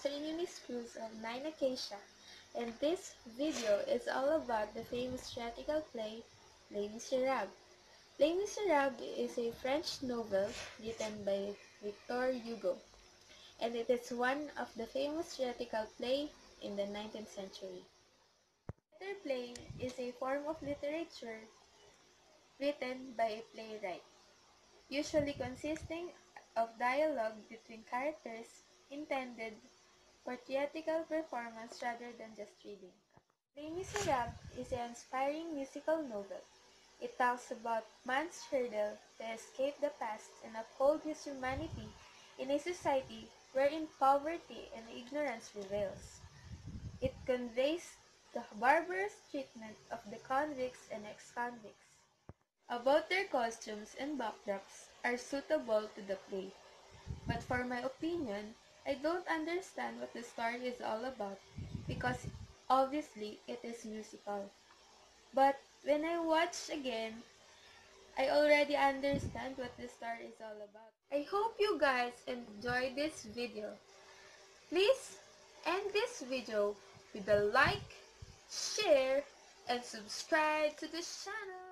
Catherine Eunice Cruz of 9 Acacia, and this video is all about the famous theatrical play, Les Miserables. Les Miserables is a French novel written by Victor Hugo, and it is one of the famous theatrical play in the 19th century. Theater play is a form of literature written by a playwright, usually consisting of dialogue between characters intended for theatrical performance rather than just reading. Les Miserables is an inspiring musical novel. It talks about man's struggle to escape the past and uphold his humanity in a society wherein poverty and ignorance prevails. It conveys the barbarous treatment of the convicts and ex-convicts. About their costumes and backdrops are suitable to the play, but for my opinion, I don't understand what the story is all about because obviously it is musical. But when I watch again, I already understand what the story is all about. I hope you guys enjoyed this video. Please end this video with a like, share, and subscribe to the channel.